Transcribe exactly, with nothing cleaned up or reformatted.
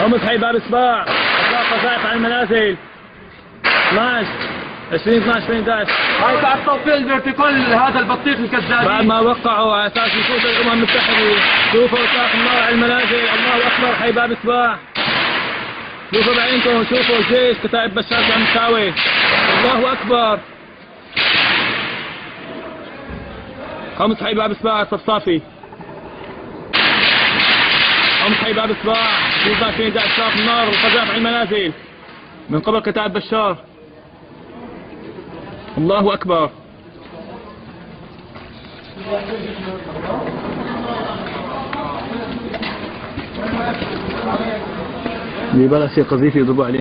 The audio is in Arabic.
خمس حي باب صباع، اطلاق قذائف عن المنازل. اثنعش عشرين اثنعش اثنين عشر. هاي بعد توفيق البروتوكول هذا البطيخ الكذاب. بعد ما وقعوا على اساس يفوز الامم المتحده، شوفوا اطلاق النار على المنازل. الله اكبر. حي باب صباع، شوفوا بعينكم، شوفوا الجيش كتائب بشار عم تساوي. الله اكبر. خمس حي باب صباع الصفصافي. خمس حي باب صباع، شوفوا اثنين عشر اطلاق النار وقذائف على المنازل من قبل كتائب بشار. الله اكبر. ببلش قذيفه يضربوا عليه.